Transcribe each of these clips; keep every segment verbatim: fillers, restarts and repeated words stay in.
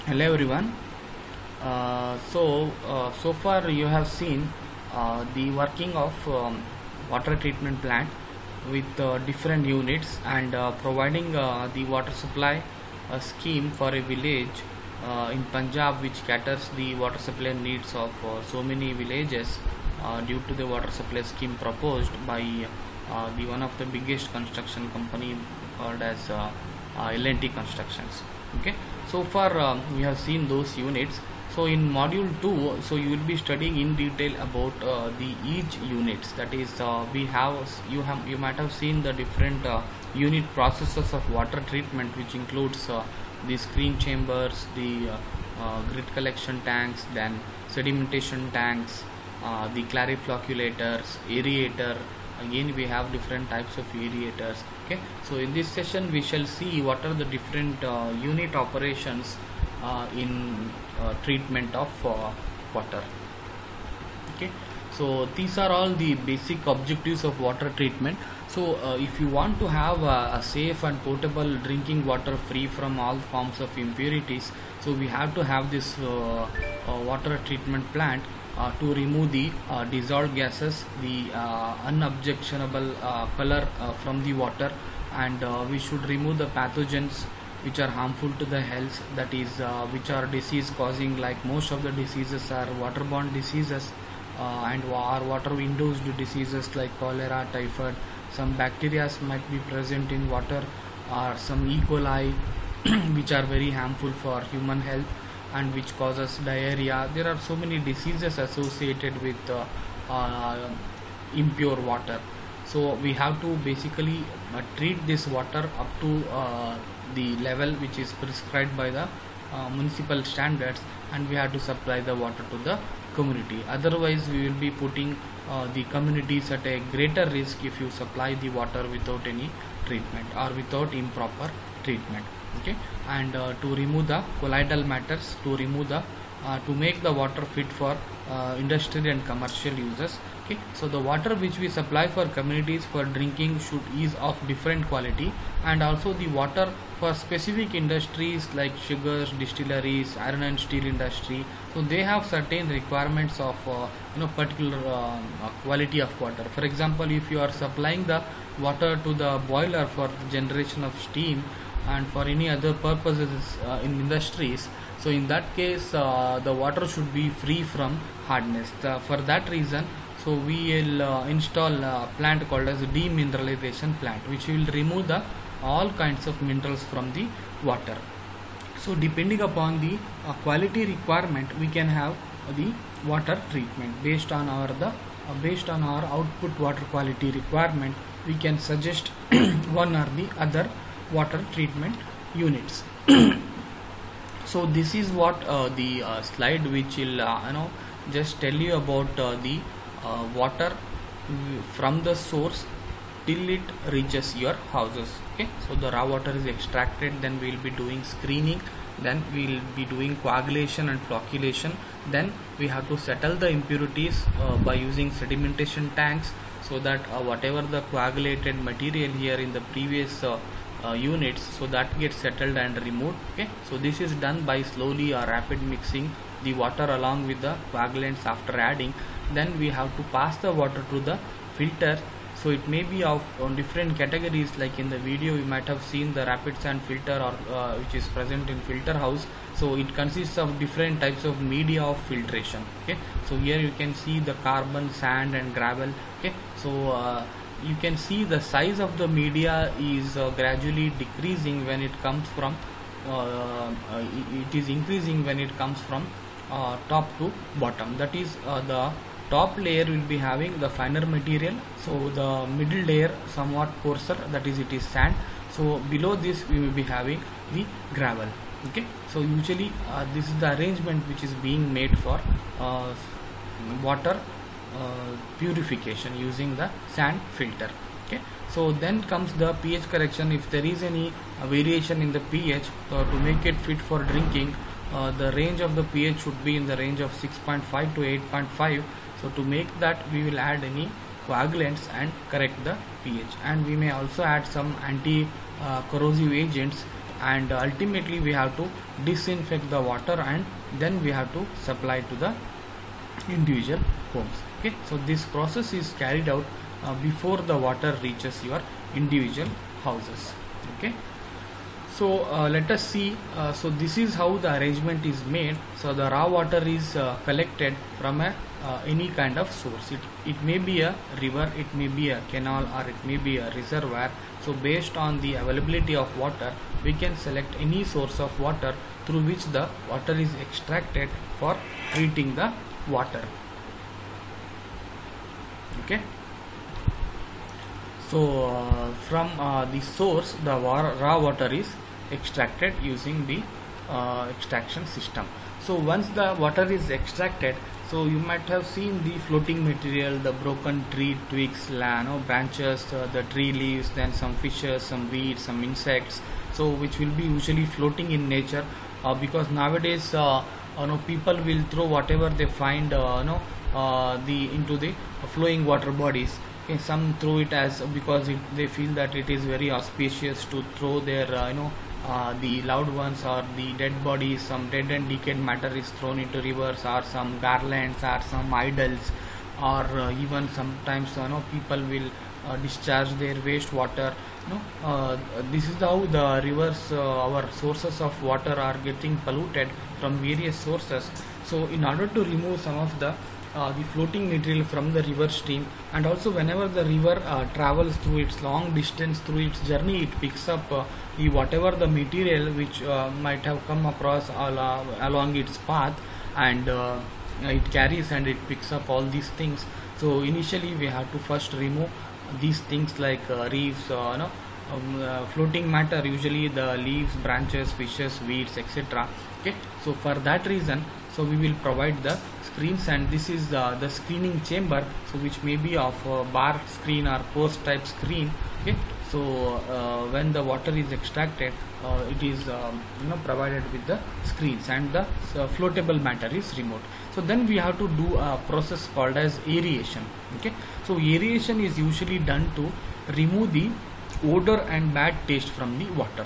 Hello everyone. Uh, so uh, so far you have seen uh, the working of um, water treatment plant with uh, different units and uh, providing uh, the water supply uh, scheme for a village uh, in Punjab, which caters the water supply needs of uh, so many villages uh, due to the water supply scheme proposed by uh, the one of the biggest construction company called as uh, uh, L and T Constructions. Okay, so far um, we have seen those units. So in module two, so you will be studying in detail about uh, the each units. That is, uh, we have you have you might have seen the different uh, unit processes of water treatment, which includes uh, the screen chambers, the uh, uh, grit collection tanks, then sedimentation tanks, uh, the clariflocculators, aerator. Again, we have different types of aerators. Okay, so in this session we shall see what are the different uh, unit operations uh, in uh, treatment of uh, water. Okay, so these are all the basic objectives of water treatment. So uh, if you want to have a, a safe and potable drinking water free from all forms of impurities, so we have to have this uh, uh, water treatment plant Uh, to remove the uh, dissolved gases, the uh, unobjectionable uh, color uh, from the water, and uh, we should remove the pathogens which are harmful to the health, that is uh, which are disease causing, like most of the diseases are waterborne diseases uh, and are water induced diseases like cholera, typhoid. Some bacteria might be present in water, or some E. coli which are very harmful for human health and which causes diarrhea. There are so many diseases associated with uh, uh, impure water. So we have to basically uh, treat this water up to uh, the level which is prescribed by the uh, municipal standards, and we have to supply the water to the community. Otherwise we will be putting uh, the communities at a greater risk if you supply the water without any treatment or without improper treatment. Okay, and uh, to remove the colloidal matters, to remove the uh, to make the water fit for uh, industrial and commercial uses. Okay, so the water which we supply for communities for drinking should is of different quality, and also the water for specific industries like sugars, distilleries, iron and steel industry, so they have certain requirements of uh, you know particular uh, quality of water. For example, if you are supplying the water to the boiler for the generation of steam and for any other purposes uh, in industries, so in that case uh, the water should be free from hardness. The, for that reason, so we will uh, install a plant called as demineralization plant, which will remove the all kinds of minerals from the water. So depending upon the uh, quality requirement, we can have the water treatment based on our the uh, based on our output water quality requirement. We can suggest one or the other water treatment units. So this is what uh, the uh, slide which will uh, you know just tell you about uh, the uh, water from the source till it reaches your houses. Okay, so the raw water is extracted, then we will be doing screening, then we will be doing coagulation and flocculation, then we have to settle the impurities uh, by using sedimentation tanks, so that uh, whatever the coagulated material here in the previous uh, Uh, units, so that gets settled and removed. Okay, so this is done by slowly or rapid mixing the water along with the coagulants after adding. Then we have to pass the water to the filter, so it may be of on different categories. Like in the video you might have seen the rapid sand filter, or uh, which is present in filter house. So it consists of different types of media of filtration. Okay, so here you can see the carbon, sand and gravel. Okay, so uh, you can see the size of the media is uh, gradually decreasing when it comes from uh, uh, it is increasing when it comes from uh, top to bottom. That is, uh, the top layer will be having the finer material, so the middle layer somewhat coarser, that is it is sand. So below this we will be having the gravel. Okay, so usually uh, this is the arrangement which is being made for uh, water Uh, purification using the sand filter. Okay, so then comes the pH correction. If there is any uh, variation in the pH, uh, to make it fit for drinking, uh, the range of the pH should be in the range of six point five to eight point five. So to make that, we will add any coagulants and correct the pH, and we may also add some anti uh, corrosive agents and ultimately we have to disinfect the water, and then we have to supply to the individual homes. Okay, so this process is carried out uh, before the water reaches your individual houses. Okay, so uh, let us see. Uh, so this is how the arrangement is made. So the raw water is uh, collected from a uh, any kind of source. It, it may be a river, it may be a canal, or it may be a reservoir. So based on the availability of water, we can select any source of water through which the water is extracted for treating the water. Okay, so uh, from uh, the source, the wa raw water is extracted using the uh, extraction system. So once the water is extracted, so you might have seen the floating material, the broken tree twigs, you know, branches, uh, the tree leaves, then some fishes, some weeds, some insects, so which will be usually floating in nature, uh, because nowadays uh, you know, people will throw whatever they find uh, you know uh, the into the flowing water bodies. Okay, some throw it as because it, they feel that it is very auspicious to throw their uh, you know uh, the loved ones or the dead bodies. Some dead and decayed matter is thrown into rivers, or some garlands, or some idols, or uh, even sometimes you know people will uh, discharge their waste water. You know, uh, this is how the rivers, uh, our sources of water, are getting polluted from various sources. So in order to remove some of the uh, the floating material from the river stream, and also whenever the river uh, travels through its long distance, through its journey, it picks up uh, the whatever the material which uh, might have come across all, uh, along its path, and uh, it carries and it picks up all these things. So initially we have to first remove these things like uh, reefs, uh, you know, um, uh, floating matter, usually the leaves, branches, fishes, weeds, et cetera. Okay, so for that reason, so we will provide the screens, and this is the, the screening chamber, so which may be of uh, bar screen or post type screen. Okay, so uh, when the water is extracted, uh, it is um, you know provided with the screens, and the uh, floatable matter is removed. So then we have to do a process called as aeration. Okay, so aeration is usually done to remove the odor and bad taste from the water,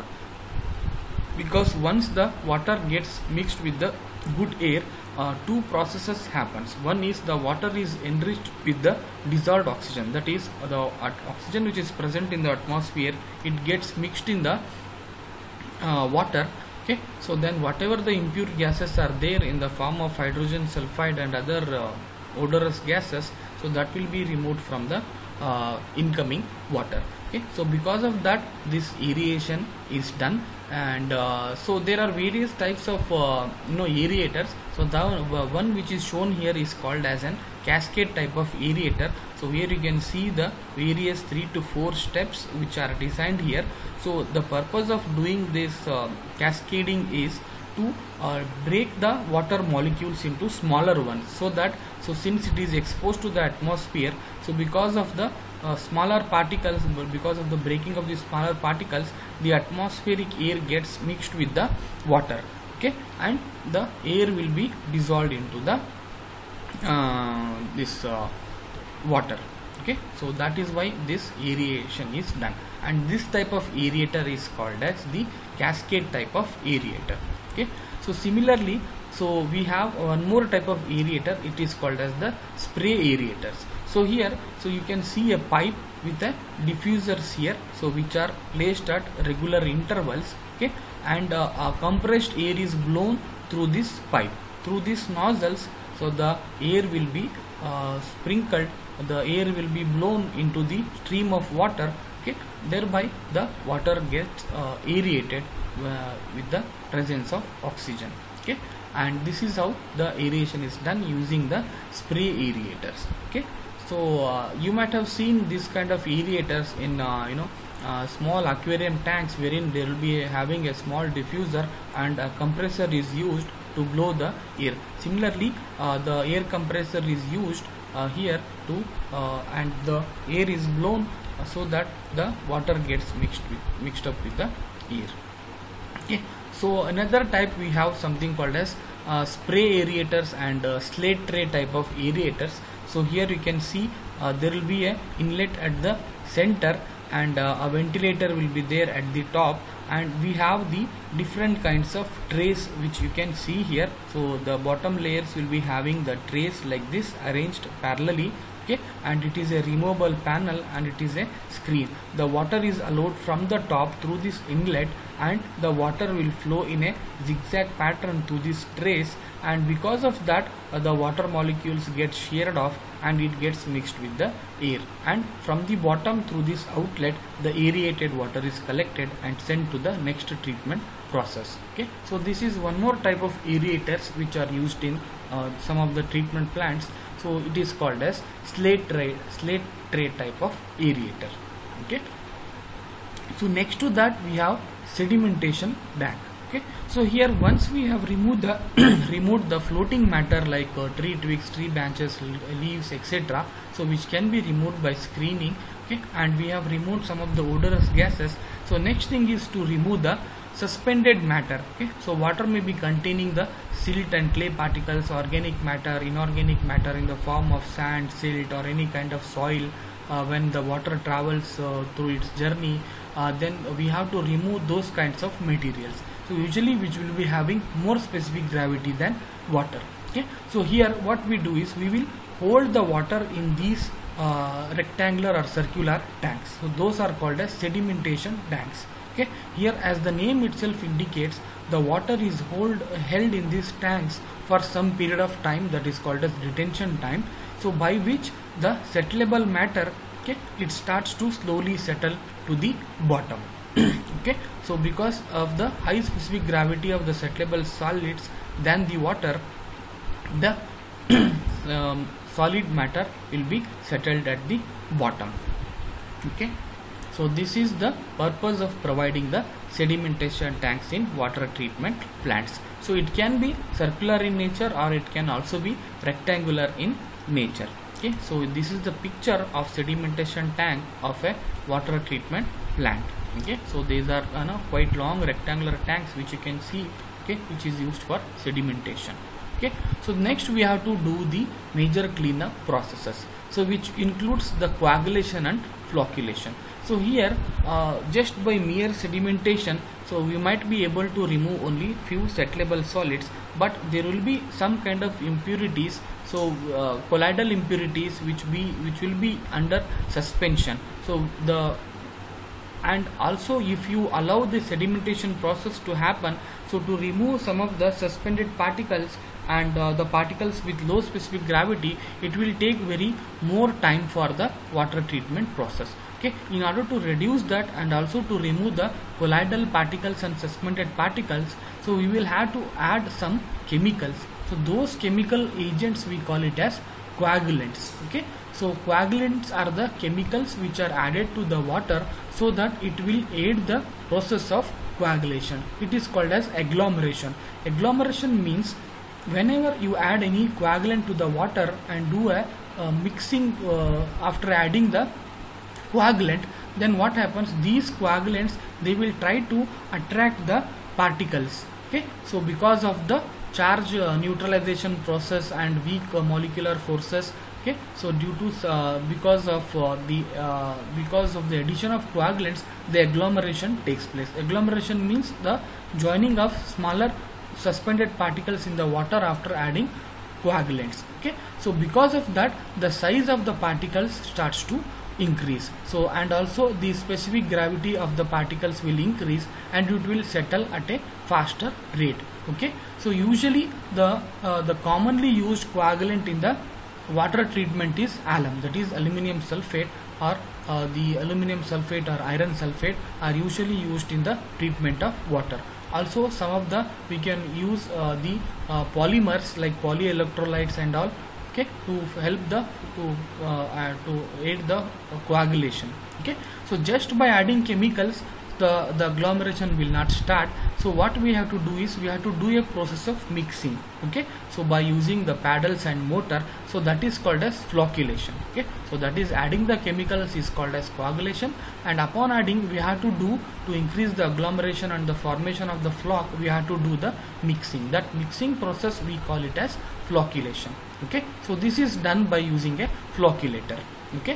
because once the water gets mixed with the good air, uh, two processes happens. One is the water is enriched with the dissolved oxygen, that is the oxygen which is present in the atmosphere, it gets mixed in the uh, water. Okay, so then whatever the impure gases are there in the form of hydrogen sulfide and other uh, odorous gases, so that will be removed from the uh, incoming water. Okay, so because of that, this aeration is done, and uh, so there are various types of uh, you know aerators. So the uh, one which is shown here is called as an cascade type of aerator. So here you can see the various three to four steps which are designed here. So the purpose of doing this uh, cascading is to uh, break the water molecules into smaller ones, so that so since it is exposed to the atmosphere, so because of the uh, smaller particles, because of the breaking of the smaller particles, the atmospheric air gets mixed with the water. Okay, and the air will be dissolved into the uh, this uh, water. Okay, so that is why this aeration is done, and this type of aerator is called as the cascade type of aerator. Okay, so similarly, so we have one more type of aerator, it is called as the spray aerators. So here, so you can see a pipe with a diffusers here, so which are placed at regular intervals. Okay, and uh, a compressed air is blown through this pipe, through these nozzles. So the air will be uh, sprinkled, the air will be blown into the stream of water. Okay, thereby the water gets uh, aerated uh, with the presence of oxygen. Okay, and this is how the aeration is done using the spray aerators. Okay, so uh, you might have seen this kind of aerators in uh, you know uh, small aquarium tanks, wherein they will be having a small diffuser and a compressor is used to blow the air. Similarly, uh, the air compressor is used uh, here to uh, and the air is blown uh, so that the water gets mixed with mixed up with the air. Okay, so another type we have something called as uh, spray aerators and uh, slate tray type of aerators. So here you can see uh, there will be a inlet at the center, and uh, a ventilator will be there at the top. and we have the different kinds of trays which you can see here. So the bottom layers will be having the trays like this arranged parallelly, okay, and it is a removable panel and it is a screen. The water is allowed from the top through this inlet, and the water will flow in a zigzag pattern through these trays, and because of that uh, the water molecules get sheared off and it gets mixed with the air, and from the bottom through this outlet the aerated water is collected and sent to the next treatment process. Okay, so this is one more type of aerators which are used in uh, some of the treatment plants. So it is called as slate tray, slate tray type of aerator. Okay, so next to that we have sedimentation tank. Okay, so here once we have removed the removed the floating matter like uh, tree twigs, tree branches, leaves, etc., so which can be removed by screening, okay, and we have removed some of the odorous gases. So next thing is to remove the suspended matter. Okay, so water may be containing the silt and clay particles, organic matter, inorganic matter in the form of sand, silt, or any kind of soil. Uh, when the water travels uh, through its journey, uh, then we have to remove those kinds of materials, so usually which will be having more specific gravity than water. Okay, so here what we do is we will hold the water in these uh, rectangular or circular tanks. So those are called as sedimentation tanks. Okay, here as the name itself indicates, the water is hold held in these tanks for some period of time, that is called as retention time. So by which the settleable matter, okay, it starts to slowly settle to the bottom. Okay, so because of the high specific gravity of the settleable solids than the water, the um, solid matter will be settled at the bottom. Okay, so this is the purpose of providing the sedimentation tanks in water treatment plants. So it can be circular in nature or it can also be rectangular in nature. Okay, so this is the picture of sedimentation tank of a water treatment plant. Okay, so these are uh, no, quite long rectangular tanks which you can see, okay, which is used for sedimentation. Okay, so next we have to do the major cleanup processes, so which includes the coagulation and flocculation. So here uh, just by mere sedimentation, so we might be able to remove only few settleable solids, but there will be some kind of impurities, so uh, colloidal impurities which be which will be under suspension. So the and also if you allow the sedimentation process to happen, so to remove some of the suspended particles and uh, the particles with low specific gravity, it will take very more time for the water treatment process. Okay, in order to reduce that and also to remove the colloidal particles and suspended particles, so we will have to add some chemicals. So those chemical agents we call it as coagulants. Okay, so coagulants are the chemicals which are added to the water so that it will aid the process of coagulation. It is called as agglomeration. Agglomeration means whenever you add any coagulant to the water and do a uh, mixing uh, after adding the coagulant, then what happens, these coagulants, they will try to attract the particles. Okay, so because of the charge uh, neutralization process and weak uh, molecular forces, okay, so due to uh, because of uh, the uh, because of the addition of coagulants, the agglomeration takes place. Agglomeration means the joining of smaller suspended particles in the water after adding coagulants. Okay, so because of that, the size of the particles starts to increase, so and also the specific gravity of the particles will increase and it will settle at a faster rate. Okay, so usually the uh, the commonly used coagulant in the water treatment is alum, that is aluminum sulfate, or uh, the aluminum sulfate or iron sulfate are usually used in the treatment of water. Also some of the we can use uh, the uh, polymers like polyelectrolytes and all, okay, to help the to uh, uh, to aid the uh, coagulation. Okay, so just by adding chemicals, the the agglomeration will not start. So what we have to do is we have to do a process of mixing. Okay, so by using the paddles and motor, so that is called as flocculation. Okay, so that is adding the chemicals is called as coagulation, and upon adding we have to do to increase the agglomeration and the formation of the floc, we have to do the mixing. That mixing process we call it as flocculation. Okay, so this is done by using a flocculator. Okay,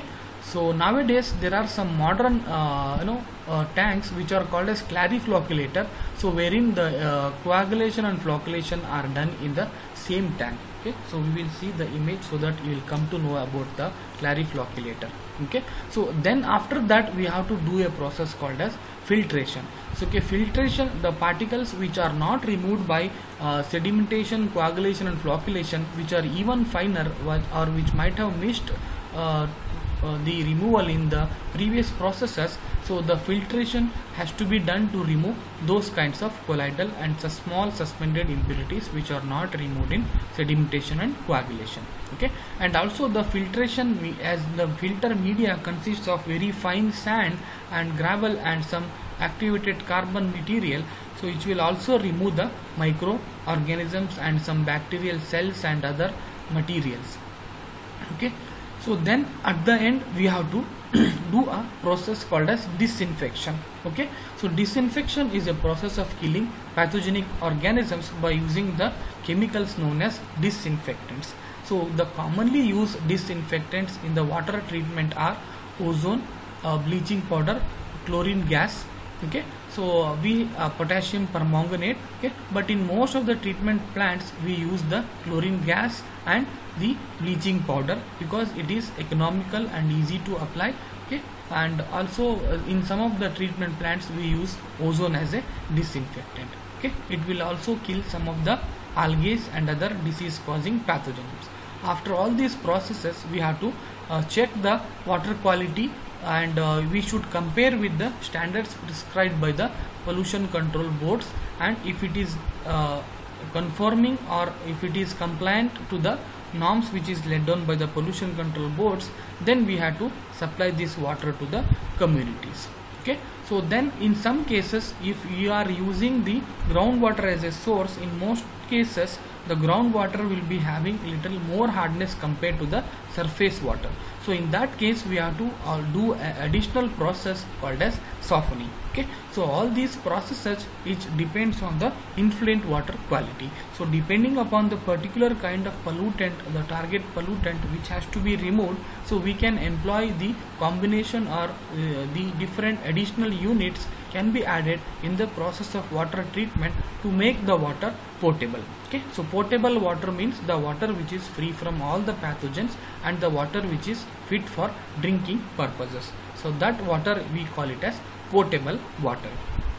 So nowadays there are some modern uh, you know uh, tanks which are called as clariflocculator, so wherein the uh, coagulation and flocculation are done in the same tank. Okay, so we will see the image so that you will come to know about the clariflocculator. Okay, so then after that we have to do a process called as filtration. So okay, filtration, the particles which are not removed by uh, sedimentation, coagulation and flocculation, which are even finer or which might have missed uh, Uh, the removal in the previous processes, so the filtration has to be done to remove those kinds of colloidal and the small suspended impurities which are not removed in sedimentation and coagulation. Okay, and also the filtration, we, as the filter media consists of very fine sand and gravel and some activated carbon material, so it will also remove the microorganisms and some bacterial cells and other materials. Okay, so then at the end we have to do a process called as disinfection. Okay, so disinfection is a process of killing pathogenic organisms by using the chemicals known as disinfectants. So the commonly used disinfectants in the water treatment are ozone, uh, bleaching powder, chlorine gas. Okay, so uh, we uh, potassium permanganate. Okay, but in most of the treatment plants we use the chlorine gas and the bleaching powder because it is economical and easy to apply. Okay, and also uh, in some of the treatment plants we use ozone as a disinfectant. Okay, it will also kill some of the algae and other disease causing pathogens. After all these processes we have to uh, check the water quality, and uh, we should compare with the standards prescribed by the pollution control boards, and if it is uh, conforming or if it is compliant to the norms which is laid down by the pollution control boards, then we have to supply this water to the communities. Okay, so then in some cases if you are using the groundwater as a source, in most cases the groundwater will be having little more hardness compared to the surface water. So in that case we have to uh, do an additional process called as softening. Okay, so all these processes which depends on the influent water quality. So depending upon the particular kind of pollutant, the target pollutant which has to be removed, so we can employ the combination or uh, the different additional units can be added in the process of water treatment to make the water potable. Okay, so potable water means the water which is free from all the pathogens and the water which is fit for drinking purposes. So that water we call it as potable water.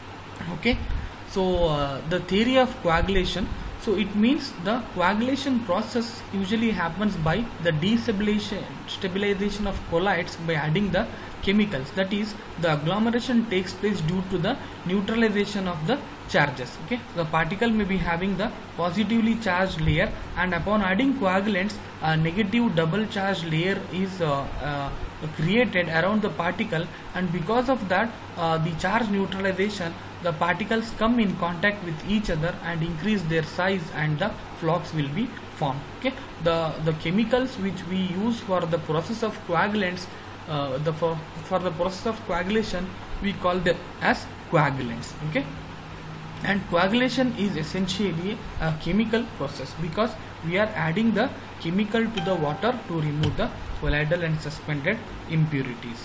Okay, so uh, the theory of coagulation, so it means the coagulation process usually happens by the destabilization stabilization of colloids by adding the chemicals, that is the agglomeration takes place due to the neutralization of the charges. Okay, the particle may be having the positively charged layer, and upon adding coagulants a negative double charged layer is uh, uh, created around the particle, and because of that uh, the charge neutralization, the particles come in contact with each other and increase their size and the flocks will be formed. Okay, the the chemicals which we use for the process of coagulants, uh, the for, for the process of coagulation we call them as coagulants. Okay, and coagulation is essentially a chemical process because we are adding the chemical to the water to remove the colloidal and suspended impurities.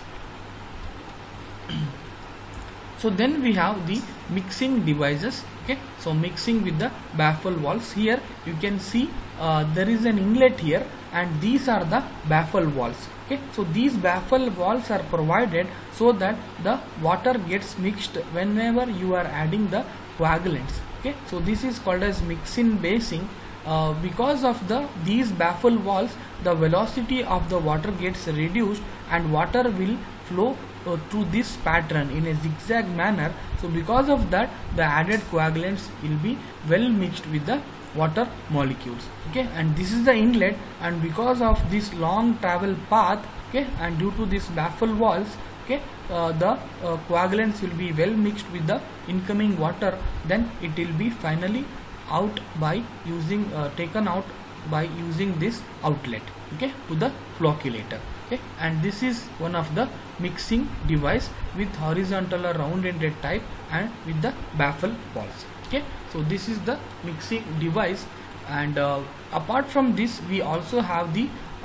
So then we have the mixing devices. Okay, so mixing with the baffle valves. Here you can see uh, there is an inlet here, and these are the baffle valves. Okay, so these baffle valves are provided so that the water gets mixed whenever you are adding the coagulants. Okay, so this is called as mixing basing. Uh, because of the these baffle valves, the velocity of the water gets reduced and water will flow uh, through this pattern in a zigzag manner. So because of that the added coagulants will be well mixed with the water molecules. Okay, and this is the inlet, and because of this long travel path, okay, and due to this baffle valves, okay, uh, the uh, coagulants will be well mixed with the incoming water, then it will be finally out by using uh, taken out by using this outlet, okay, to the flocculator. Okay, and this is one of the mixing device with horizontal or round-ended type and with the baffle valves. Okay, so this is the mixing device, and uh, apart from this we also have the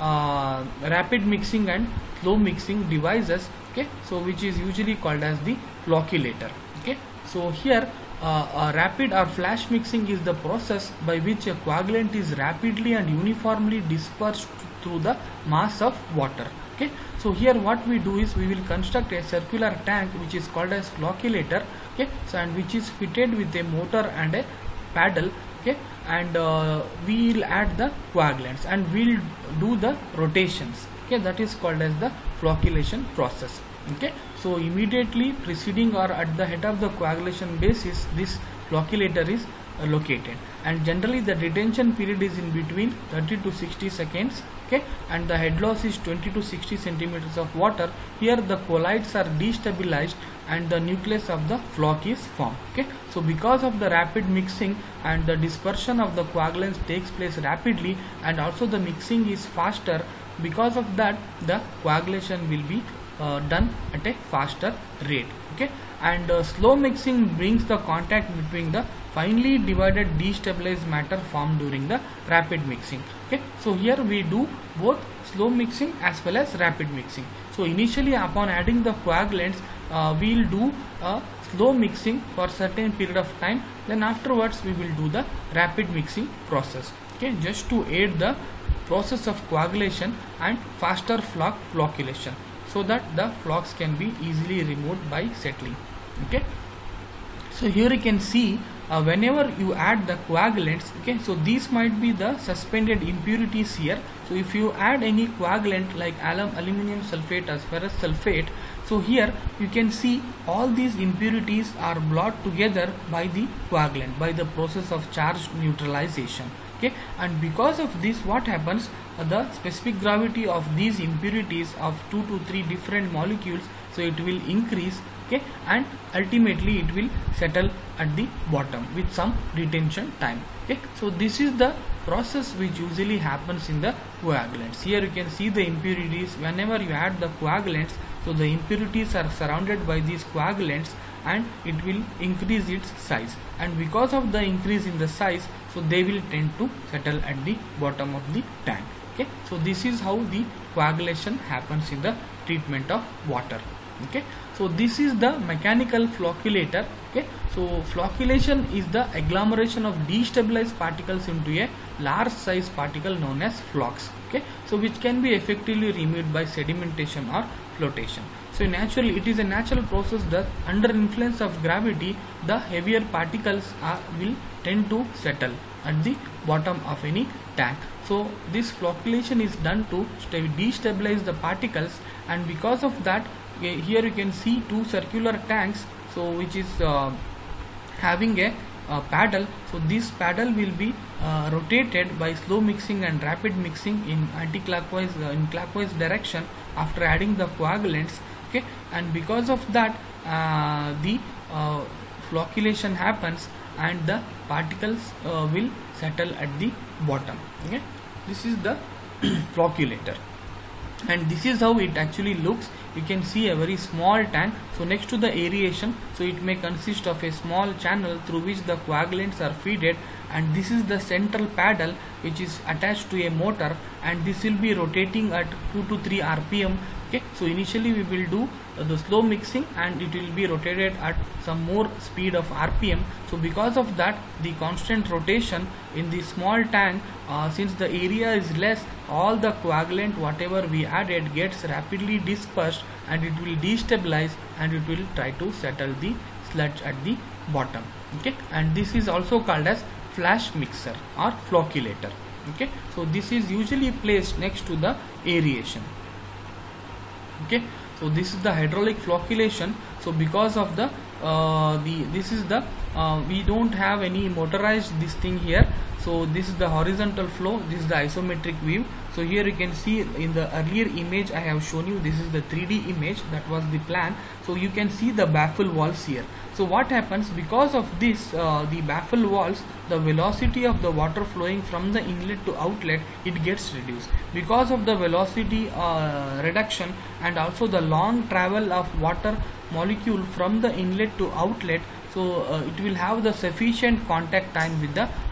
uh, rapid mixing and slow mixing devices, okay, so which is usually called as the flocculator. Okay, so here uh, uh, rapid or flash mixing is the process by which a coagulant is rapidly and uniformly dispersed through the mass of water. Okay, so here what we do is we will construct a circular tank which is called as flocculator, okay, so and which is fitted with a motor and a paddle, okay, and uh, we will add the coagulants and we'll do the rotations, okay, that is called as the flocculation process. Okay, so immediately preceding or at the head of the coagulation basis, this flocculator is uh, located, and generally the detention period is in between thirty to sixty seconds, okay, and the head loss is twenty to sixty centimeters of water. Here the colloids are destabilized and the nucleus of the floc is formed. Okay, so because of the rapid mixing and the dispersion of the coagulants takes place rapidly, and also the mixing is faster, because of that the coagulation will be uh, done at a faster rate. Okay, and uh, slow mixing brings the contact between the finely divided destabilized matter formed during the rapid mixing. Okay, so here we do both slow mixing as well as rapid mixing. So initially upon adding the coagulants, uh, we will do a slow mixing for certain period of time, then afterwards we will do the rapid mixing process, okay, just to aid the process of coagulation and faster floc flocculation, so that the flocs can be easily removed by settling. Okay, so here you can see uh, whenever you add the coagulants, okay, so these might be the suspended impurities here. So if you add any coagulant like alum aluminum sulfate as well as sulfate, so here you can see all these impurities are brought together by the coagulant by the process of charge neutralization. Okay, and because of this what happens, uh, the specific gravity of these impurities of two to three different molecules, so it will increase, okay, and ultimately it will settle at the bottom with some detention time. Okay, so this is the process which usually happens in the coagulants. Here you can see the impurities. Whenever you add the coagulants, so the impurities are surrounded by these coagulants and it will increase its size, and because of the increase in the size, so they will tend to settle at the bottom of the tank. Okay, so this is how the coagulation happens in the treatment of water. Okay, so this is the mechanical flocculator. Okay, so flocculation is the agglomeration of destabilized particles into a large size particle known as flocs. Okay, so which can be effectively removed by sedimentation or flotation. So naturally it is a natural process that under influence of gravity the heavier particles are, will tend to settle at the bottom of any tank. So this flocculation is done to destabilize the particles, and because of that, okay, here you can see two circular tanks, so which is uh, having a uh, paddle. So this paddle will be uh, rotated by slow mixing and rapid mixing in anti-clockwise uh, in clockwise direction after adding the coagulants. Okay, and because of that uh, the uh, flocculation happens and the particles uh, will settle at the bottom. Okay, this is the flocculator, and this is how it actually looks. You can see a very small tank. So next to the aeration, so it may consist of a small channel through which the coagulants are fed, and this is the central paddle which is attached to a motor, and this will be rotating at two to three R P M. Okay, so initially we will do uh, the slow mixing and it will be rotated at some more speed of R P M. So because of that, the constant rotation in the small tank, uh, since the area is less, all the coagulant whatever we added gets rapidly dispersed and it will destabilize and it will try to settle the sludge at the bottom. Okay, and this is also called as flash mixer or flocculator. Okay, so this is usually placed next to the aeration. Okay, so this is the hydraulic flocculation. So because of the uh, the this is the uh, we don't have any motorized this thing here. So this is the horizontal flow, this is the isometric view. So here you can see in the earlier image I have shown you, this is the three D image, that was the plan. So you can see the baffle walls here. So what happens because of this, uh, the baffle walls, the velocity of the water flowing from the inlet to outlet, it gets reduced. Because of the velocity uh, reduction and also the long travel of water molecule from the inlet to outlet, so uh, it will have the sufficient contact time with the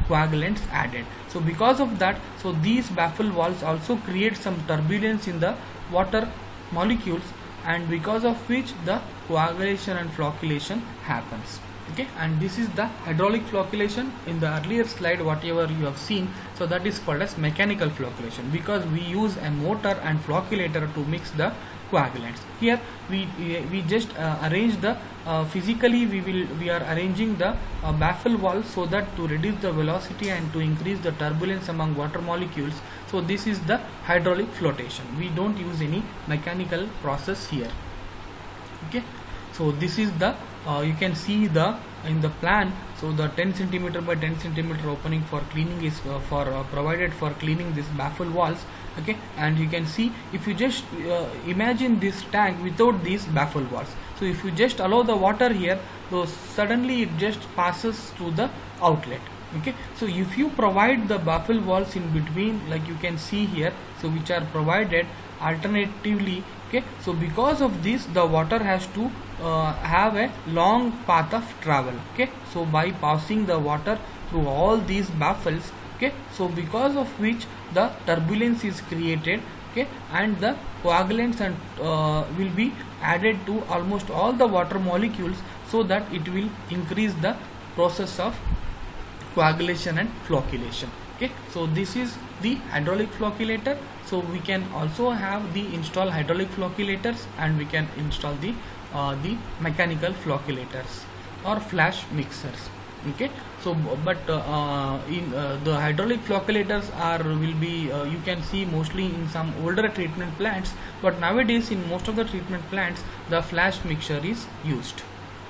coagulants added. So because of that, so these baffle walls also create some turbulence in the water molecules, and because of which the coagulation and flocculation happens. Okay, and this is the hydraulic flocculation. In the earlier slide whatever you have seen, so that is called as mechanical flocculation, because we use a motor and flocculator to mix the coagulants. Here we we just uh, arrange the uh, physically we will we are arranging the uh, baffle wall so that to reduce the velocity and to increase the turbulence among water molecules. So this is the hydraulic flotation. We don't use any mechanical process here. Okay, so this is the uh, you can see the in the plan. So the ten centimeter by ten centimeter opening for cleaning is uh, for uh, provided for cleaning these baffle walls. Okay, and you can see if you just uh, imagine this tank without these baffle walls. So if you just allow the water here, so suddenly it just passes to the outlet. Okay, so if you provide the baffle walls in between, like you can see here, so which are provided alternatively. Okay, so because of this the water has to uh, have a long path of travel. Okay, so by passing the water through all these baffles, okay, so because of which the turbulence is created. Okay, and the coagulants and uh, will be added to almost all the water molecules, so that it will increase the process of coagulation and flocculation. Okay, so this is the hydraulic flocculator. So we can also have the install hydraulic flocculators, and we can install the uh, the mechanical flocculators or flash mixers. Okay, so but uh, in uh, the hydraulic flocculators are will be uh, you can see mostly in some older treatment plants, but nowadays in most of the treatment plants the flash mixer is used.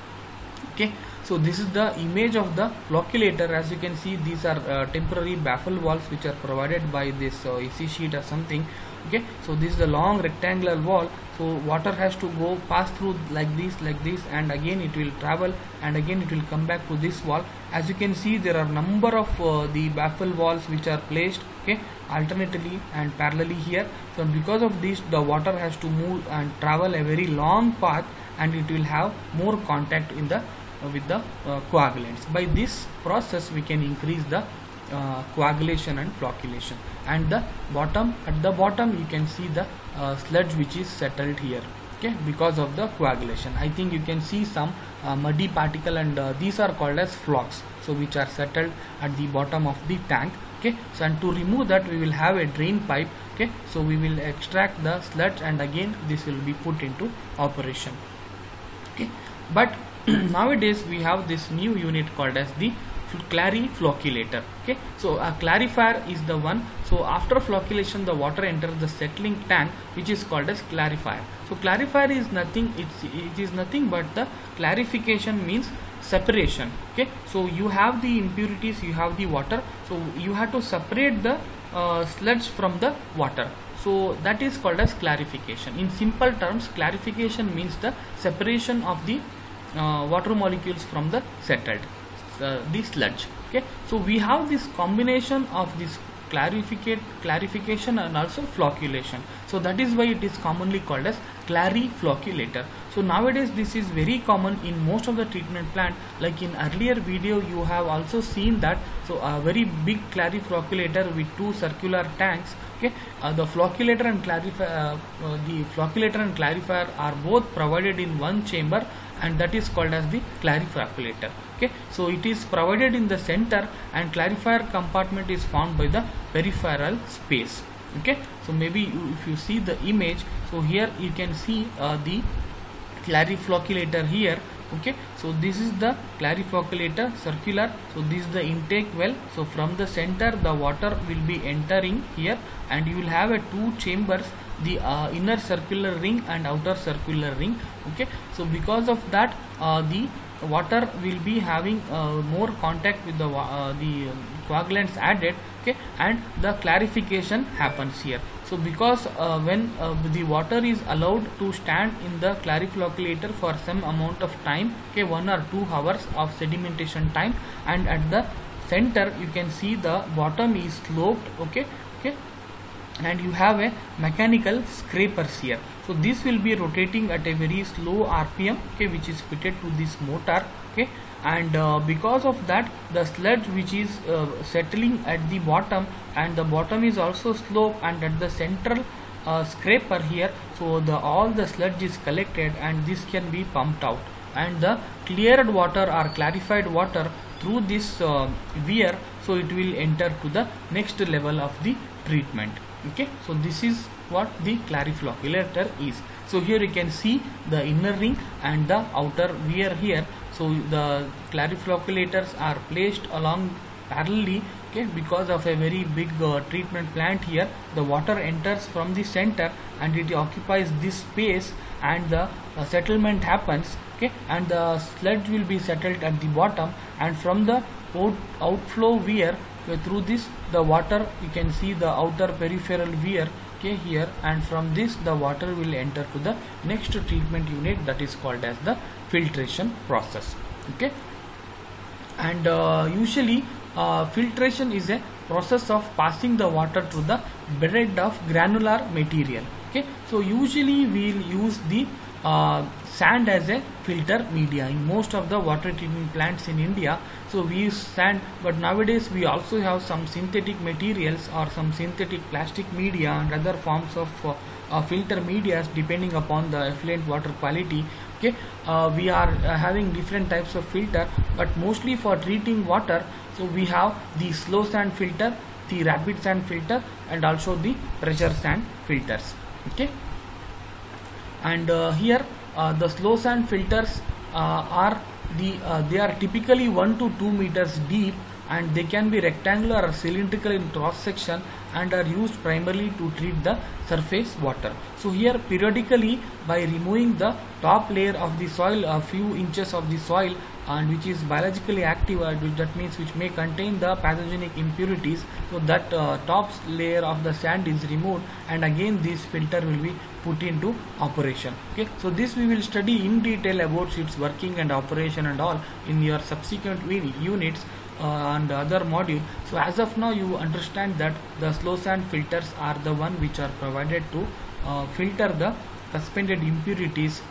Okay, so this is the image of the flocculator. As you can see, these are uh, temporary baffle walls which are provided by this uh, A C sheet or something. Okay, so this is the long rectangular wall. So water has to go pass through like this, like this, and again it will travel, and again it will come back to this wall. As you can see, there are number of uh, the baffle walls which are placed, okay, alternately and parallelly here. So because of this, the water has to move and travel a very long path, and it will have more contact in the uh, with the uh, coagulants. By this process, we can increase the uh, coagulation and flocculation. And the bottom, at the bottom you can see the uh, sludge which is settled here, okay, because of the coagulation. I think you can see some uh, muddy particle, and uh, these are called as flocks, so which are settled at the bottom of the tank. Okay, so and to remove that we will have a drain pipe. Okay, so we will extract the sludge, and again this will be put into operation. Okay, but nowadays we have this new unit called as the clariflocculator. Okay, so a clarifier is the one. So after flocculation, the water enters the settling tank, which is called as clarifier. So clarifier is nothing, it's it is nothing but the clarification means separation. Okay, so you have the impurities, you have the water, so you have to separate the uh, sludge from the water. So that is called as clarification. In simple terms, clarification means the separation of the uh, water molecules from the settled uh, the sludge. Okay, so we have this combination of this clarificate clarification and also flocculation. So that is why it is commonly called as clariflocculator. So nowadays this is very common in most of the treatment plant. Like in earlier video you have also seen that. So a very big clariflocculator with two circular tanks. Okay, uh, the flocculator and clarifier, uh, uh, the flocculator and clarifier are both provided in one chamber, and that is called as the clariflocculator. Okay, so it is provided in the center, and clarifier compartment is formed by the peripheral space. Okay, so maybe you, if you see the image, so here you can see uh, the clariflocculator here. Okay, so this is the clariflocculator circular. So this is the intake well. So from the center the water will be entering here, and you will have a two chambers, the uh, inner circular ring and outer circular ring. Okay, so because of that uh, the water will be having uh, more contact with the uh, the coagulants added. Okay, and the clarification happens here. So because uh, when uh, the water is allowed to stand in the clariflocculator for some amount of time, okay, one or two hours of sedimentation time, and at the center you can see the bottom is sloped. Okay, okay, and you have a mechanical scrapers here. So this will be rotating at a very slow R P M, okay, which is fitted to this motor. Okay, and uh, because of that the sludge which is uh, settling at the bottom, and the bottom is also slope, and at the central uh, scraper here, so the all the sludge is collected and this can be pumped out, and the cleared water or clarified water through this uh, weir, so it will enter to the next level of the treatment. Okay, so this is what the clariflocculator is. So here you can see the inner ring and the outer weir here. So the clariflocculators are placed along parallelly, okay, because of a very big uh, treatment plant here. The water enters from the center and it occupies this space, and the uh, settlement happens, okay, and the sludge will be settled at the bottom, and from the out outflow weir, okay, through this the water, you can see the outer peripheral weir, okay, here, and from this the water will enter to the next treatment unit, that is called as the filtration process. Okay, and uh, usually uh, filtration is a process of passing the water through the bed of granular material. Okay, so usually we will use the uh, sand as a filter media in most of the water treatment plants in India. So we use sand, but nowadays we also have some synthetic materials or some synthetic plastic media and other forms of uh, uh, filter medias depending upon the effluent water quality. Okay, uh, we are uh, having different types of filter, but mostly for treating water, so we have the slow sand filter, the rapid sand filter, and also the pressure sand filters. Okay, and uh, here uh, the slow sand filters uh, are the uh, they are typically one to two meters deep, and they can be rectangular or cylindrical in cross section and are used primarily to treat the surface water. So here periodically, by removing the top layer of the soil, a few inches of the soil, and which is biologically active, uh, which that means which may contain the pathogenic impurities, so that uh, top layer of the sand is removed, and again this filter will be put into operation. Okay, so this we will study in detail about its working and operation and all in your subsequent units uh, and other module. So as of now you understand that the slow sand filters are the one which are provided to uh, filter the suspended impurities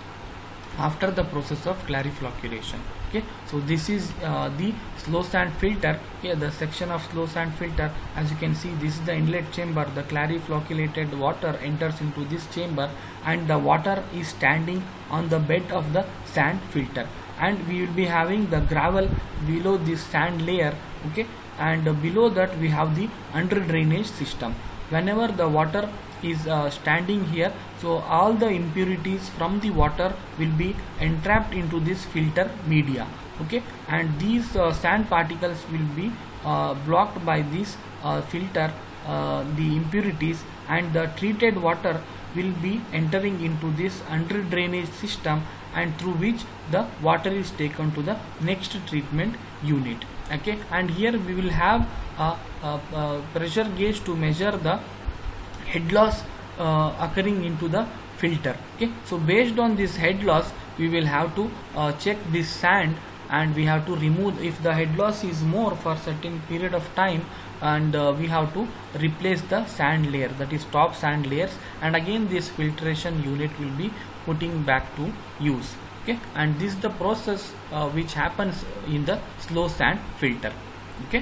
after the process of clariflocculation. Okay, so this is uh, the slow sand filter. Okay, the section of slow sand filter, as you can see, this is the inlet chamber. The clariflocculated water enters into this chamber, and the water is standing on the bed of the sand filter, and we will be having the gravel below this sand layer. Okay, and uh, below that we have the under drainage system. Whenever the water is uh, standing here, so all the impurities from the water will be entrapped into this filter media. Okay, and these uh, sand particles will be uh, blocked by this uh, filter, uh, the impurities, and the treated water will be entering into this under drainage system, and through which the water is taken to the next treatment unit. Okay, and here we will have a, a, a pressure gauge to measure the head loss uh, occurring into the filter. Okay, so based on this head loss, we will have to uh, check this sand, and we have to remove if the head loss is more for certain period of time, and uh, we have to replace the sand layer, that is top sand layers, and again this filtration unit will be putting back to use. Okay, and this is the process uh, which happens in the slow sand filter. Okay,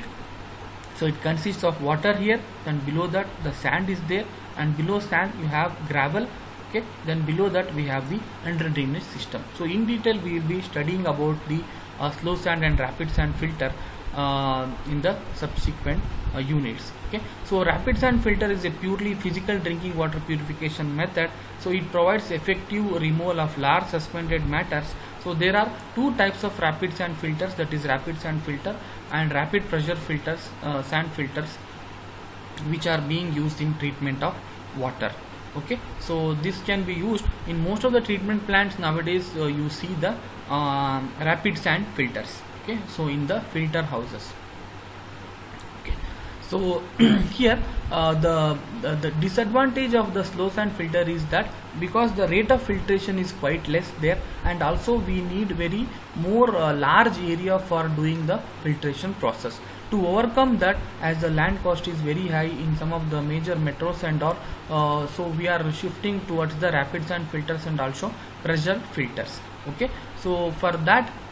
so it consists of water here, then below that the sand is there, and below sand you have gravel. Okay, then below that we have the under drainage system. So in detail we will be studying about the uh, slow sand and rapid sand filter uh, in the subsequent uh, units. Okay, so rapid sand filter is a purely physical drinking water purification method. So it provides effective removal of large suspended matters. So there are two types of rapid sand filters, that is rapid sand filter and rapid pressure filters, uh, sand filters, which are being used in treatment of water. Okay, so this can be used in most of the treatment plants nowadays. Uh, you see the uh, rapid sand filters. Okay, so in the filter houses. Okay, so here uh, the, the the disadvantage of the slow sand filter is that because the rate of filtration is quite less there, and also we need very more uh, large area for doing the filtration process. To overcome that, as the land cost is very high in some of the major metros and all, uh, so we are shifting towards the rapid sand filters and also pressure filters. Okay, so for that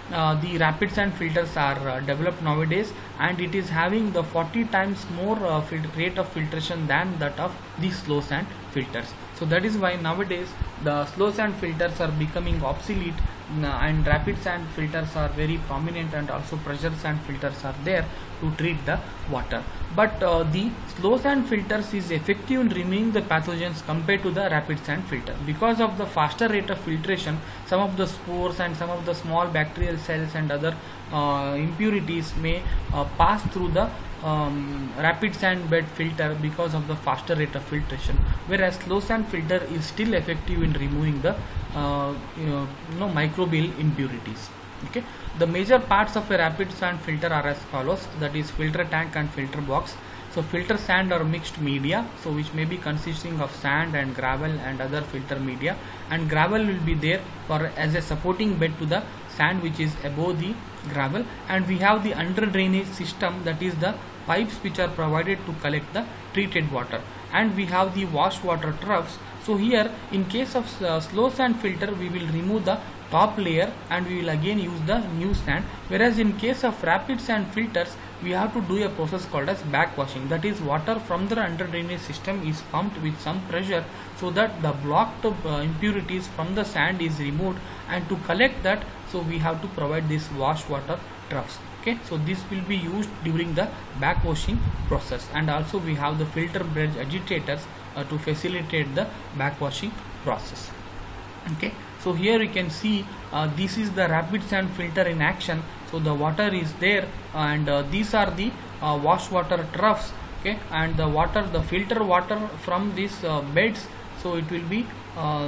uh, the rapid sand filters are uh, developed nowadays, and it is having the forty times more uh, rate of filtration than that of the slow sand filters. So that is why nowadays the slow sand filters are becoming obsolete, and rapid sand filters are very prominent, and also pressure sand filters are there to treat the water. But uh, the slow sand filters is effective in removing the pathogens compared to the rapid sand filter. Because of the faster rate of filtration, some of the spores and some of the small bacterial cells and other uh, impurities may uh, pass through the um, rapid sand bed filter because of the faster rate of filtration, whereas slow sand filter is still effective in removing the uh, you know, you know, microbial impurities. Okay, the major parts of a rapid sand filter are as follows, that is filter tank and filter box. So filter sand or mixed media, so which may be consisting of sand and gravel and other filter media, and gravel will be there for as a supporting bed to the sand which is above the gravel. And we have the under drainage system, that is the pipes which are provided to collect the treated water, and we have the wash water troughs. So here in case of uh, slow sand filter, we will remove the top layer and we will again use the new sand, whereas in case of rapid sand filters we have to do a process called as backwashing, that is water from the under drainage system is pumped with some pressure so that the blocked uh, impurities from the sand is removed, and to collect that, so we have to provide this wash water troughs. Okay, so this will be used during the backwashing process, and also we have the filter bridge agitators uh, to facilitate the backwashing process. Okay, so here you can see uh, this is the rapid sand filter in action. So the water is there, and uh, these are the uh, wash water troughs. Okay, and the water, the filter water from these uh, beds, so it will be uh,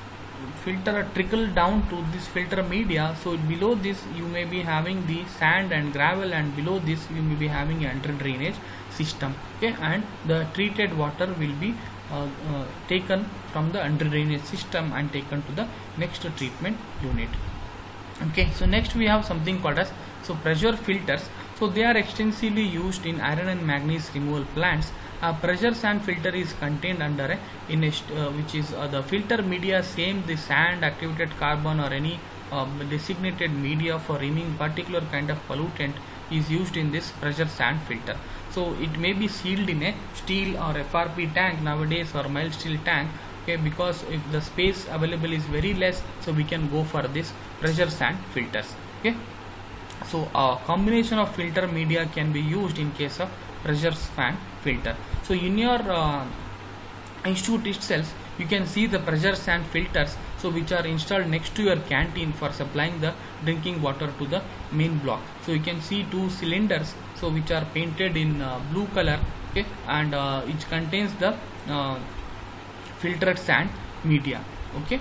filter trickle down to this filter media. So below this you may be having the sand and gravel, and below this you may be having an under drainage system. Okay, and the treated water will be uh, uh, taken from the under drainage system and taken to the next treatment unit. Okay, so next we have something called as so pressure filters. So they are extensively used in iron and manganese removal plants. A pressure sand filter is contained under a in a uh, which is uh, the filter media, same the sand, activated carbon, or any uh, designated media for removing particular kind of pollutant is used in this pressure sand filter. So it may be sealed in a steel or F R P tank nowadays, or mild steel tank. Okay, because if the space available is very less, so we can go for this pressure sand filters. Okay, so a combination of filter media can be used in case of pressure sand filter. So in your uh, institute itself you can see the pressure sand filters, so which are installed next to your canteen for supplying the drinking water to the main block. So you can see two cylinders, so which are painted in uh, blue color. Okay, and uh, it contains the uh, filtered sand media. Okay,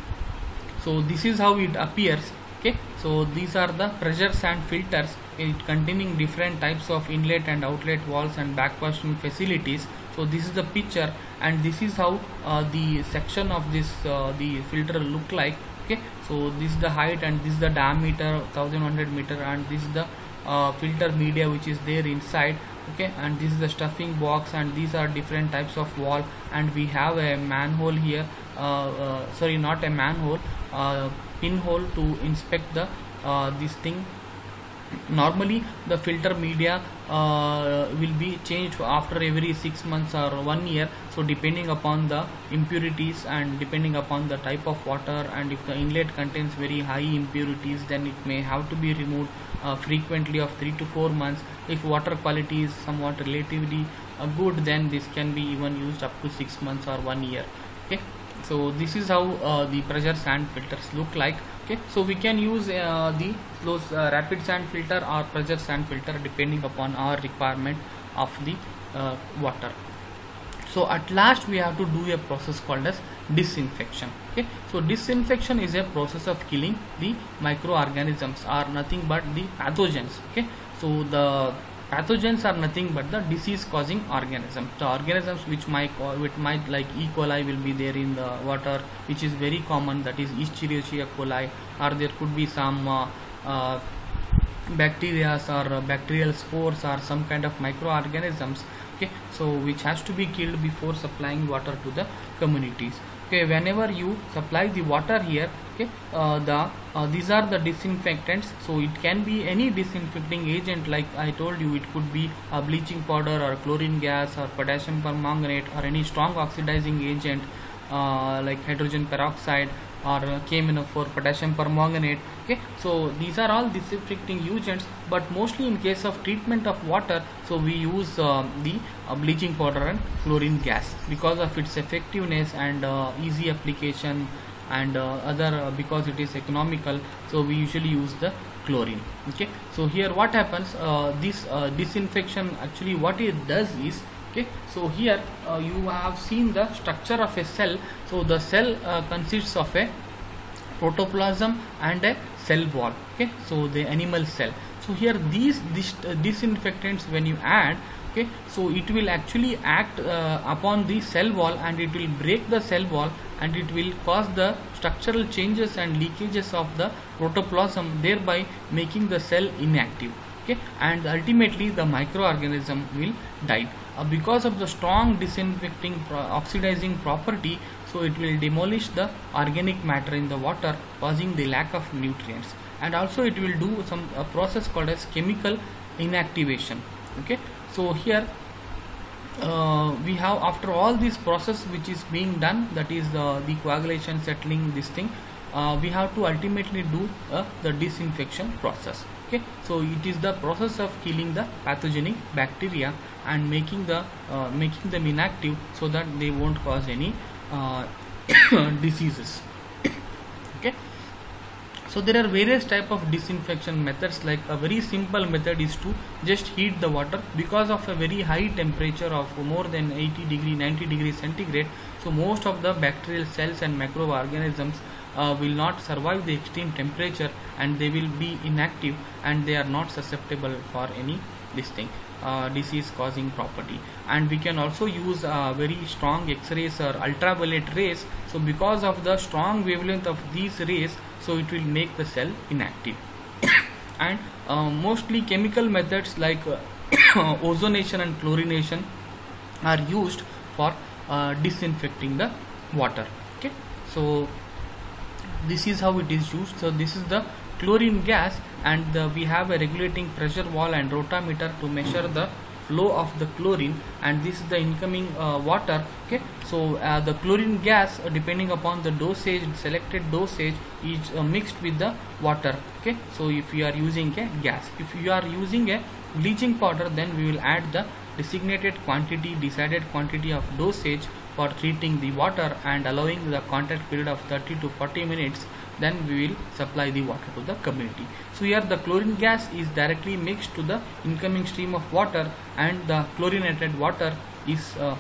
so this is how it appears. Okay, so these are the pressure sand filters, it containing different types of inlet and outlet valves and backwashing facilities. So this is the picture, and this is how uh, the section of this uh, the filter look like. Okay, so this is the height, and this is the diameter, one thousand one hundred meter, and this is the uh, filter media which is there inside. Okay, and this is the stuffing box, and these are different types of valve, and we have a manhole here, uh, uh, sorry not a manhole, uh, pinhole to inspect the uh, this thing. Normally the filter media uh, will be changed after every six months or one year, so depending upon the impurities and depending upon the type of water, and if the inlet contains very high impurities, then it may have to be removed uh, frequently of three to four months. If water quality is somewhat relatively uh, good, then this can be even used up to six months or one year. Okay, so this is how uh, the pressure sand filters look like. Okay, so we can use uh, the those uh, rapid sand filter or pressure sand filter depending upon our requirement of the uh, water. So at last we have to do a process called as disinfection. Okay, so disinfection is a process of killing the microorganisms, or nothing but the pathogens. Okay, so the pathogens are nothing but the disease causing organisms, the organisms which might which might like E. coli will be there in the water, which is very common, that is Escherichia coli, or there could be some uh, uh, bacteria or uh, bacterial spores or some kind of microorganisms. Okay, so which has to be killed before supplying water to the communities. Okay, whenever you supply the water here, okay, uh, the uh, these are the disinfectants. So it can be any disinfecting agent, like I told you, it could be a bleaching powder or chlorine gas or potassium permanganate or any strong oxidizing agent uh, like hydrogen peroxide or K M N O four potassium permanganate. Okay, so these are all disinfecting agents, but mostly in case of treatment of water, so we use uh, the uh, bleaching powder and chlorine gas because of its effectiveness and uh, easy application, and uh, other uh, because it is economical, so we usually use the chlorine. Okay, so here what happens, uh, this uh, disinfection actually what it does is, okay, so here uh, you have seen the structure of a cell. So the cell uh, consists of a protoplasm and a cell wall. Okay, so the animal cell. So here these this, uh, disinfectants when you add, okay, so it will actually act uh, upon the cell wall, and it will break the cell wall, and it will cause the structural changes and leakages of the protoplasm, thereby making the cell inactive. Okay, and ultimately the microorganism will die uh, because of the strong disinfecting pro oxidizing property. So it will demolish the organic matter in the water, causing the lack of nutrients, and also it will do some a process called as chemical inactivation. Okay, so here uh, we have, after all this process which is being done, that is the, the coagulation, settling, this thing, uh, we have to ultimately do uh, the disinfection process. Okay, so it is the process of killing the pathogenic bacteria and making the uh, making them inactive, so that they won't cause any uh, diseases. Okay, so there are various type of disinfection methods. Like a very simple method is to just heat the water because of a very high temperature of more than eighty degree, ninety degree centigrade. So most of the bacterial cells and microorganisms uh, will not survive the extreme temperature, and they will be inactive, and they are not susceptible for any this thing uh, disease causing property. And we can also use uh, very strong X-rays or ultraviolet rays. So because of the strong wavelength of these rays, so it will make the cell inactive. And uh, mostly chemical methods like uh, ozonation and chlorination are used for uh, disinfecting the water. Okay, so this is how it is used. So this is the chlorine gas, and the, we have a regulating pressure valve and rotameter to measure the flow of the chlorine, and this is the incoming uh, water. Okay, so uh, the chlorine gas, uh, depending upon the dosage, selected dosage, is uh, mixed with the water. Okay, so if you are using a gas, if you are using a bleaching powder, then we will add the designated quantity, decided quantity of dosage for treating the water and allowing the contact period of thirty to forty minutes. Then we will supply the water to the community. So here the chlorine gas is directly mixed to the incoming stream of water, and the chlorinated water is uh,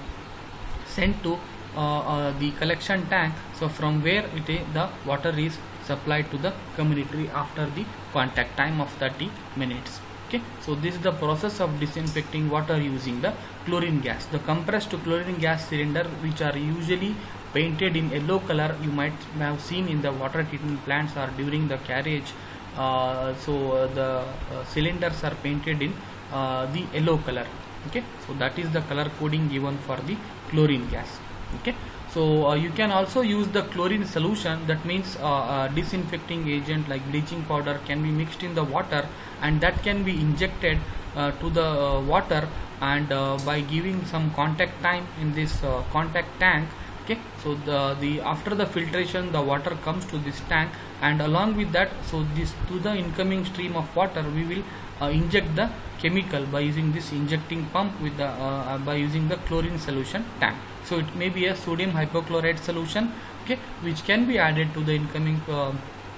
sent to uh, uh, the collection tank. So from where it is, the water is supplied to the community after the contact time of thirty minutes. Okay, so this is the process of disinfecting water using the chlorine gas. The compressed chlorine gas cylinder, which are usually painted in yellow color, you might have seen in the water treatment plants or during the carriage. Uh, so uh, the uh, cylinders are painted in uh, the yellow color. Okay, so that is the color coding given for the chlorine gas. Okay, so uh, you can also use the chlorine solution. That means uh, uh, disinfecting agent like bleaching powder can be mixed in the water, and that can be injected uh, to the uh, water, and uh, by giving some contact time in this uh, contact tank. Okay, so the the after the filtration, the water comes to this tank, and along with that, so this to the incoming stream of water, we will uh, inject the chemical by using this injecting pump with the uh, by using the chlorine solution tank. So it may be a sodium hypochlorite solution, okay, which can be added to the incoming uh,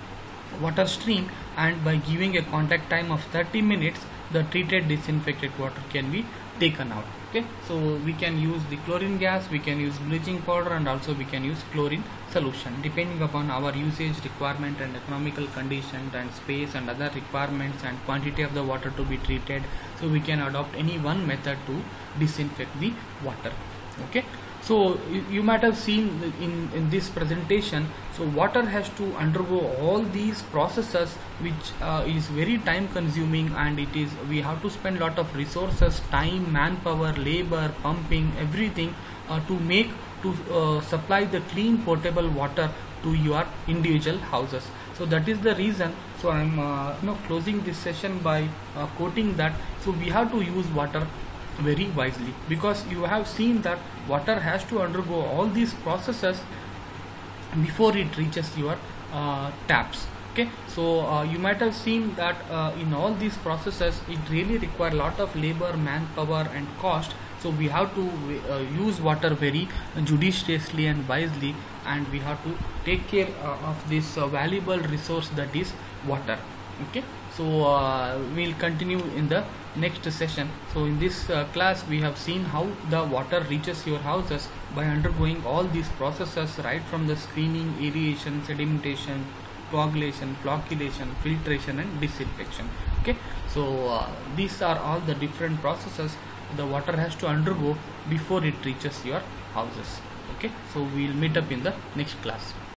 water stream, and by giving a contact time of thirty minutes, the treated disinfected water can be taken out. Okay, so we can use the chlorine gas, we can use bleaching powder, and also we can use chlorine solution depending upon our usage requirement and economical conditions and space and other requirements and quantity of the water to be treated. So we can adopt any one method to disinfect the water. Okay, so you, you might have seen in, in this presentation, so water has to undergo all these processes, which uh, is very time consuming, and it is we have to spend lot of resources, time, manpower, labor, pumping, everything uh, to make to uh, supply the clean potable water to your individual houses. So that is the reason. So I'm uh, you know closing this session by uh, quoting that. So we have to use water very wisely, because you have seen that water has to undergo all these processes before it reaches your uh, taps. Okay, so uh, you might have seen that uh, in all these processes it really require a lot of labor, manpower and cost. So we have to uh, use water very judiciously and wisely, and we have to take care uh, of this uh, valuable resource that is water. Okay, so uh, we'll continue in the next session. So in this uh, class we have seen how the water reaches your houses by undergoing all these processes, right from the screening, aeration, sedimentation, coagulation, flocculation, filtration and disinfection. Okay, so uh, these are all the different processes the water has to undergo before it reaches your houses. Okay, so we'll meet up in the next class.